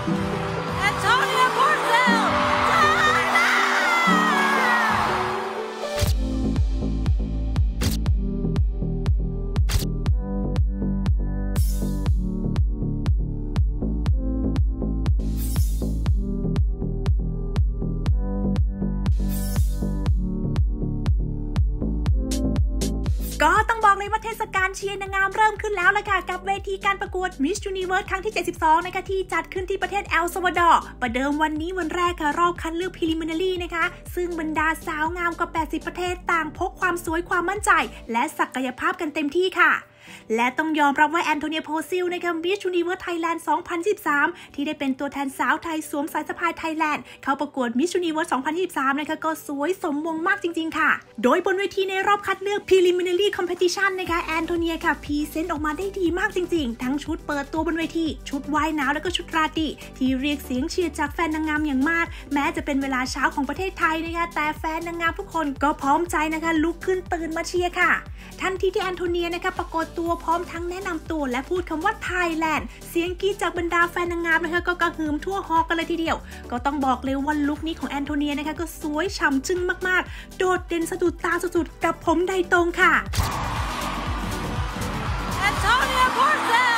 Antonia Porcelก็ต้องบอกเลยว่าเทศกาลเชียร์นางงามเริ่มขึ้นแล้วล่ะค่ะกับเวทีการประกวด Miss Universe ครั้งที่ 72 นะคะที่จัดขึ้นที่ประเทศเอลซัลวาดอร์ประเดิมวันนี้วันแรกค่ะรอบคัดเลือก Preliminary นะคะซึ่งบรรดาสาวงามกว่า 80 ประเทศต่างพกความสวยความมั่นใจและศักยภาพกันเต็มที่ค่ะและต้องยอมรับว่าแอนโทเนีย โพซิลนะคะ Miss Universe Thailand 2023 ที่ได้เป็นตัวแทนสาวไทยสวมสายสะพายไทยแลนด์เข้าประกวด Miss Universe 2023 นะคะก็สวยสมมงมากจริงๆค่ะโดยบนเวทีในรอบคัดเลือก Preliminary Competition นะคะแอนโทเนียค่ะพรีเซนต์ออกมาได้ดีมากจริงๆทั้งชุดเปิดตัวบนเวทีชุดว่ายน้ำแล้วก็ชุดราตรีที่เรียกเสียงเชียร์จากแฟนนางงามอย่างมากแม้จะเป็นเวลาเช้าของประเทศไทยนะคะแต่แฟนนางงามทุกคนก็พร้อมใจนะคะลุกขึ้นตื่นมาเชียร์ค่ะทันทีที่แอนโทเนียนะคะปรากฏตัวพร้อมทั้งแนะนำตัวและพูดคำว่าไทยแลนด์เสียงกรี๊ดจากบรรดาแฟนนางงามนะคะก็กระหึ่มทั่วฮอลล์กันเลยทีเดียวก็ต้องบอกเลยว่าลุคนี้ของแอนโทเนียนะคะก็สวยฉ่ำจึ้งมากๆโดดเด่นสะดุดตาสุดๆกับผมไดตรงค่ะ Antonia Porcel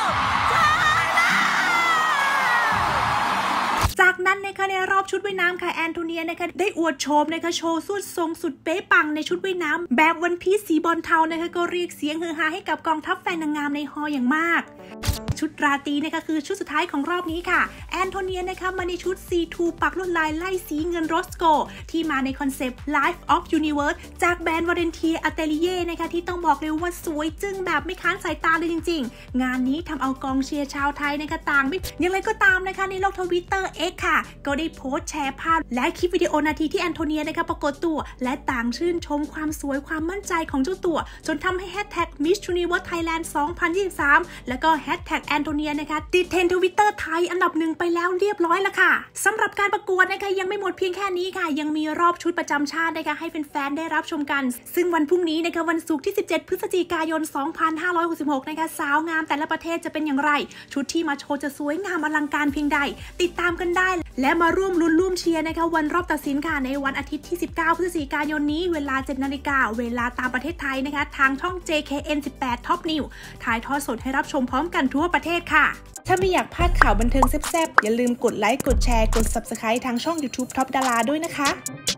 จากนั้นนะคะในรอบชุดว่ายน้ำค่ะแอนโทเนียนะคะได้อวดโฉมนะคะโชว์สุดทรงสุดเป๊ะปังในชุดว่ายน้ำแบบวันพีซสีบอลเทานะคะก็เรียกเสียงฮือฮาให้กับกองทัพแฟนนางงามในฮอลล์อย่างมากชุดราตรีนะคะคือชุดสุดท้ายของรอบนี้ค่ะแอนโทเนียนะคะมาในชุด C2 ปักลวดลายไล่สีเงินโรสโกที่มาในคอนเซปต์ Life of Universe จากแบรนด์ Valentia Atelier นะคะที่ต้องบอกเลยว่าสวยจึ้งแบบไม่ค้านสายตาเลยจริงๆงานนี้ทำเอากองเชียร์ชาวไทยนะคะต่างไม่อย่างไรก็ตามนะคะในโลก Twitter X ค่ะก็ได้โพสต์แชร์ภาพและคลิปวิดีโอนาทีที่แอนโทเนียนะคะปรากฏตัวและต่างชื่นชมความสวยความมั่นใจของเจ้าตัวจนทำให้แฮชแท็ก Miss Universe Thailand 2023 แล้วก็แฮชแท็กแอนโทเนียนะคะติดเทรนด์ Twitter ไทยอันดับหนึ่งไปแล้วเรียบร้อยแล้วค่ะสำหรับการประกวดนะคะยังไม่หมดเพียงแค่นี้ค่ะยังมีรอบชุดประจำชาตินะคะให้แฟนๆได้รับชมกันซึ่งวันพรุ่งนี้นะคะวันศุกร์ที่ 17 พฤศจิกายน 2566 นะคะสาวงามแต่ละประเทศจะเป็นอย่างไรชุดที่มาโชว์จะสวยงามอลังการเพียงใดติดตามกันได้และมาร่วมลุ้นร่วมเชียร์นะคะวันรอบตัดสินค่ะในวันอาทิตย์ที่ 19 พฤศจิกายนนี้เวลา 7 นาฬิกาเวลาตามประเทศไทยนะคะทางช่อง JKN 18 Top News ถ่ายทอดสดให้รับชมพร้อมกันทั่วประเทศค่ะถ้าไม่อยากพลาดข่าวบันเทิงแซ่บๆอย่าลืมกดไลค์กดแชร์กด Subscribe ทางช่อง YouTube Top Dara ด้วยนะคะ